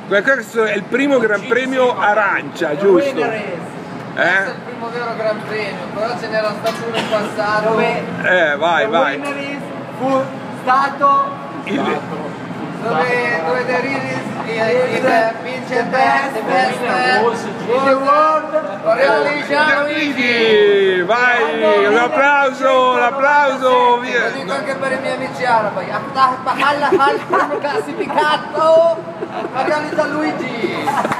Questo è il primo Gran Premio arancia, giusto? Questo è il primo vero Gran Premio, però ce n'era stato uno in passato. Vai. Fu stato dove De Riris vince il best in the world. Vai, un applauso, Lo dico anche per i miei amici arabi. Classificato, magari da Luigi.